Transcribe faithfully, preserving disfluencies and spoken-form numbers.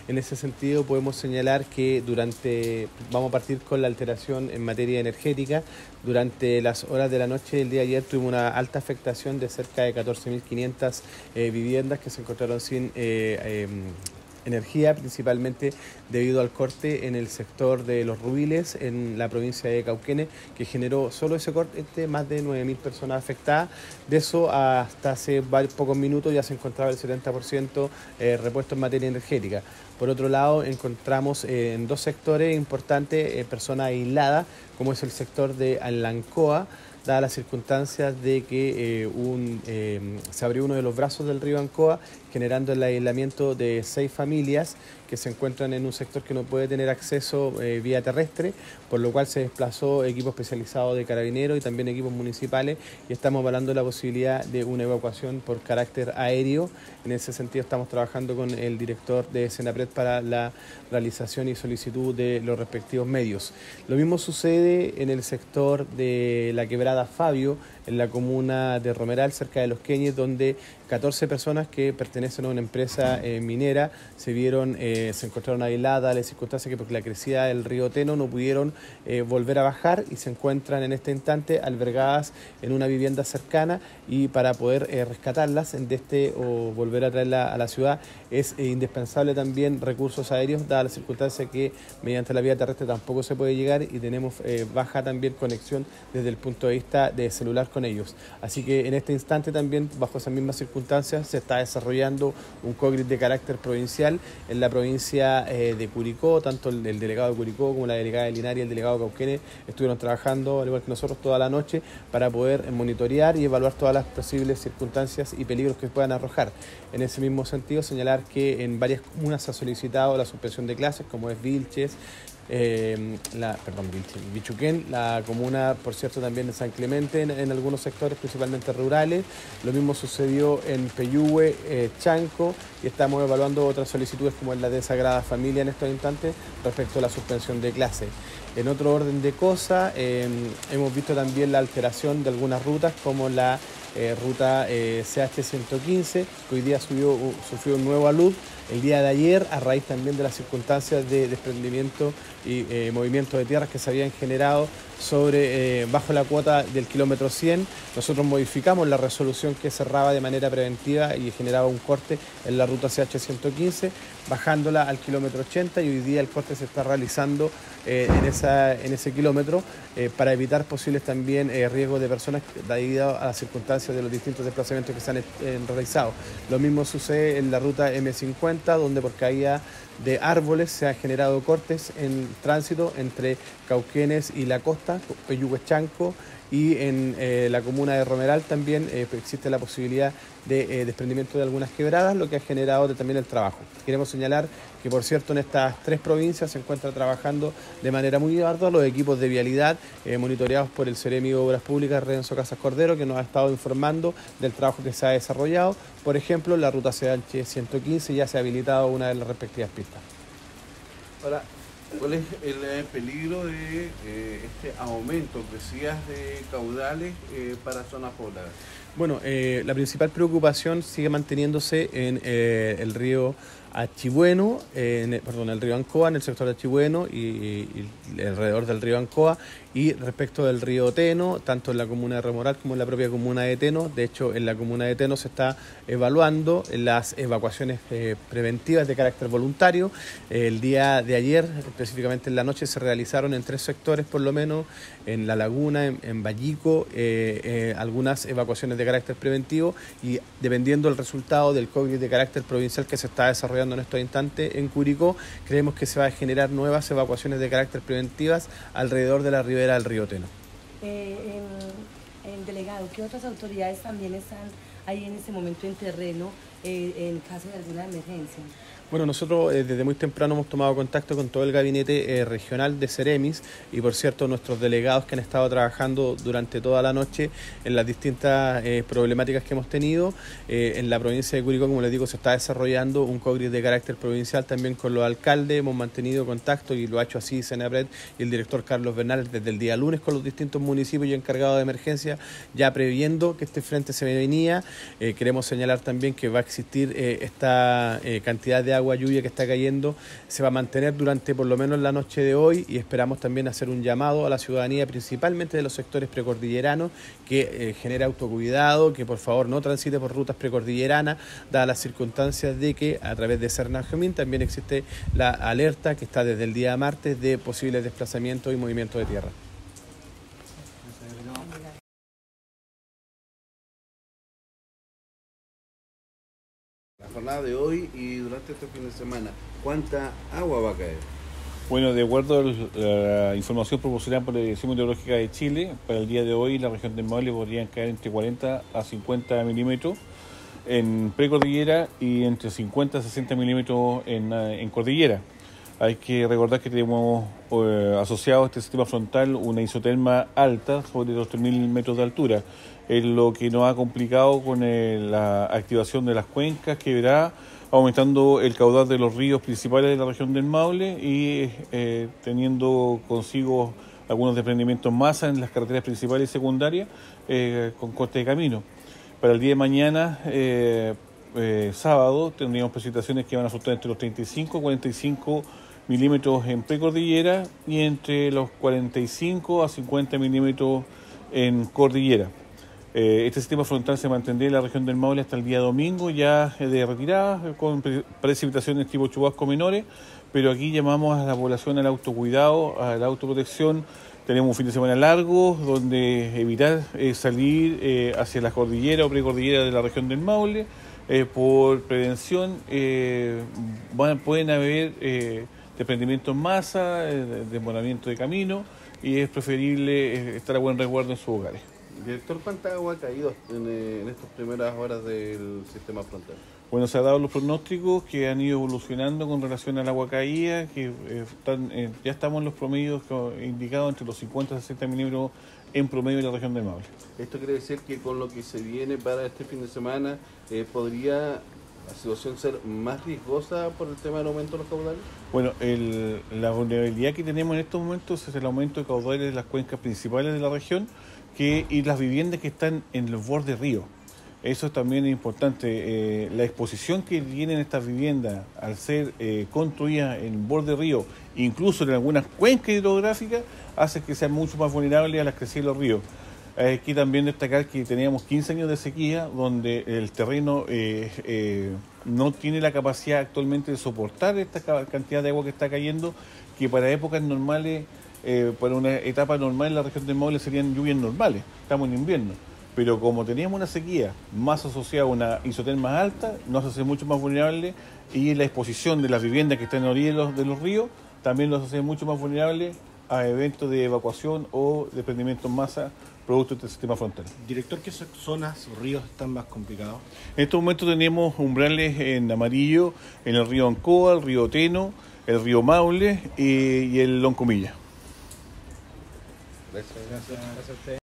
En ese sentido podemos señalar que durante, vamos a partir con la alteración en materia energética. Durante las horas de la noche del día de ayer tuvimos una alta afectación de cerca de catorce mil quinientas eh, viviendas que se encontraron sin eh, eh, energía, principalmente debido al corte en el sector de Los Rubiles, en la provincia de Cauquenes, que generó solo ese corte más de nueve mil personas afectadas. De eso, hasta hace varios, pocos minutos ya se encontraba el setenta por ciento eh, repuesto en materia energética. Por otro lado, encontramos eh, en dos sectores importantes eh, personas aisladas, como es el sector de Anlancoa, dadas las circunstancias de que eh, un, eh, se abrió uno de los brazos del río Ancoa, generando el aislamiento de seis familias que se encuentran en un sector que no puede tener acceso eh, vía terrestre, por lo cual se desplazó equipo especializado de carabineros y también equipos municipales, y estamos evaluando la posibilidad de una evacuación por carácter aéreo. En ese sentido estamos trabajando con el director de Senapred para la realización y solicitud de los respectivos medios. Lo mismo sucede en el sector de la quebrada Fabio, en la comuna de Romeral, cerca de Los Queñes, donde catorce personas que pertenecen a una empresa eh, minera se vieron, eh, se encontraron aisladas, las circunstancias que por la crecida del río Teno no pudieron eh, volver a bajar y se encuentran en este instante albergadas en una vivienda cercana, y para poder eh, rescatarlas de este o volver a traerla a la ciudad es eh, indispensable también recursos aéreos, dadas las circunstancias que mediante la vía terrestre tampoco se puede llegar y tenemos eh, baja también conexión desde el punto de vista de celular con ellos. Así que en este instante también, bajo esas mismas circunstancias, se está desarrollando un COGRID de carácter provincial en la provincia eh, de Curicó. Tanto el, el delegado de Curicó como la delegada de Linares y el delegado de Cauquenes estuvieron trabajando, al igual que nosotros, toda la noche para poder monitorear y evaluar todas las posibles circunstancias y peligros que puedan arrojar. En ese mismo sentido, señalar que en varias comunas se ha solicitado la suspensión de clases, como es Vilches, Eh, la, perdón, Bichuquén, la comuna, por cierto, también de San Clemente, en, en algunos sectores, principalmente rurales. Lo mismo sucedió en Peyúgue, eh, Chanco, y estamos evaluando otras solicitudes como es la de Sagrada Familia en estos instantes respecto a la suspensión de clases. En otro orden de cosas, eh, hemos visto también la alteración de algunas rutas, como la eh, ruta eh, C H ciento quince, que hoy día subió, uh, sufrió un nuevo alud el día de ayer, a raíz también de las circunstancias de desprendimiento y eh, movimiento de tierras que se habían generado sobre, eh, bajo la cuota del kilómetro cien. Nosotros modificamos la resolución que cerraba de manera preventiva y generaba un corte en la ruta C H ciento quince, bajándola al kilómetro ochenta, y hoy día el corte se está realizando eh, en, esa, en ese kilómetro eh, para evitar posibles también eh, riesgos de personas debido a las circunstancias de los distintos desplazamientos que se han eh, realizado. Lo mismo sucede en la ruta M cincuenta, donde por caída de árboles se han generado cortes en tránsito entre Cauquenes y la costa, Peyúgue, Chanco, y en eh, la comuna de Romeral también eh, existe la posibilidad de eh, desprendimiento de algunas quebradas, lo que ha generado de, también el trabajo. Queremos señalar que, por cierto, en estas tres provincias se encuentra trabajando de manera muy ardua los equipos de vialidad, eh, monitoreados por el Seremi de Obras Públicas, Renzo Casas Cordero, que nos ha estado informando del trabajo que se ha desarrollado. Por ejemplo, la ruta C H ciento quince ya se ha habilitado una de las respectivas pistas. Ahora, ¿cuál es el eh, peligro de eh, este aumento, decías, de caudales eh, para zonas pobladas? Bueno, eh, la principal preocupación sigue manteniéndose en eh, el río Achibueno, eh, en, perdón, el río Ancoa, en el sector de Achibueno y, y, y alrededor del río Ancoa, y respecto del río Teno, tanto en la comuna de Romeral como en la propia comuna de Teno. De hecho, en la comuna de Teno se está evaluando las evacuaciones eh, preventivas de carácter voluntario. Eh, el día de ayer, específicamente en la noche, se realizaron en tres sectores, por lo menos, en La Laguna, en, en Vallico, eh, eh, algunas evacuaciones de carácter preventivo, y dependiendo del resultado del COVID de carácter provincial que se está desarrollando en estos instantes en Curicó, creemos que se va a generar nuevas evacuaciones de carácter preventivas alrededor de la ribera del río Teno. Eh, en, en delegado, ¿qué otras autoridades también están ahí en este momento en terreno eh, en caso de alguna emergencia? Bueno, nosotros eh, desde muy temprano hemos tomado contacto con todo el gabinete eh, regional de Ceremis, y por cierto nuestros delegados que han estado trabajando durante toda la noche en las distintas eh, problemáticas que hemos tenido. Eh, en la provincia de Curicó, como les digo, se está desarrollando un COGRID de carácter provincial también con los alcaldes. Hemos mantenido contacto, y lo ha hecho así Senapred y el director Carlos Bernal desde el día lunes, con los distintos municipios y encargados de emergencia, ya previendo que este frente se venía. Eh, queremos señalar también que va a existir eh, esta eh, cantidad de agua agua lluvia que está cayendo se va a mantener durante por lo menos la noche de hoy, y esperamos también hacer un llamado a la ciudadanía, principalmente de los sectores precordilleranos, que eh, genere autocuidado, que por favor no transite por rutas precordilleranas, dadas las circunstancias de que a través de Sernagomín también existe la alerta que está desde el día martes de posibles desplazamientos y movimientos de tierra. La jornada de hoy y durante este fin de semana, ¿cuánta agua va a caer? Bueno, de acuerdo a la información proporcionada por la Dirección Meteorológica de Chile, para el día de hoy la región del Maule podrían caer entre cuarenta a cincuenta milímetros en precordillera y entre cincuenta a sesenta milímetros en, en cordillera. Hay que recordar que tenemos eh, asociado a este sistema frontal una isoterma alta sobre los tres mil metros de altura. Es lo que nos ha complicado con el, la activación de las cuencas, que verá aumentando el caudal de los ríos principales de la región del Maule y eh, teniendo consigo algunos desprendimientos masa en las carreteras principales y secundarias eh, con corte de camino. Para el día de mañana, eh, eh, sábado, tendríamos precipitaciones que van a fluctuar entre los treinta y cinco a cuarenta y cinco milímetros en precordillera y entre los cuarenta y cinco a cincuenta milímetros en cordillera. Eh, este sistema frontal se mantendría en la región del Maule hasta el día domingo, ya de retirada, con pre precipitaciones tipo chubascos menores, pero aquí llamamos a la población al autocuidado, a la autoprotección. Tenemos un fin de semana largo, donde evitar eh, salir eh, hacia la cordillera o precordillera de la región del Maule. Eh, por prevención eh, van, pueden haber eh, desprendimientos en masa, eh, desmoronamiento de camino, y es preferible eh, estar a buen resguardo en sus hogares. Director, ¿cuánta agua ha caído en, en estas primeras horas del sistema frontal? Bueno, se han dado los pronósticos que han ido evolucionando con relación al agua caída, que eh, están, eh, ya estamos en los promedios indicados entre los cincuenta a sesenta milímetros en promedio de la región del Maule. ¿Esto quiere decir que con lo que se viene para este fin de semana eh, podría la situación ser más riesgosa por el tema del aumento de los caudales? Bueno, el, la vulnerabilidad que tenemos en estos momentos es el aumento de caudales de las cuencas principales de la región que, y las viviendas que están en los bordes ríos. Eso también es importante. Eh, la exposición que tienen estas viviendas al ser eh, construidas en borde río, incluso en algunas cuencas hidrográficas, hace que sean mucho más vulnerables a las crecidas de los ríos. Hay que también destacar que teníamos quince años de sequía, donde el terreno eh, eh, no tiene la capacidad actualmente de soportar esta cantidad de agua que está cayendo, que para épocas normales, eh, para una etapa normal en la región del Maule serían lluvias normales. Estamos en invierno. Pero como teníamos una sequía más asociada a una isoterma alta, nos hace mucho más vulnerables, y la exposición de las viviendas que están en la orilla de los, de los ríos también los hace mucho más vulnerables a eventos de evacuación o desprendimiento en masa producto de este sistema frontal. Director, ¿qué zonas o ríos están más complicados? En estos momentos tenemos umbrales en amarillo en el río Ancoa, el río Teno, el río Maule y, y el Loncomilla. Gracias. Gracias, gracias a ustedes.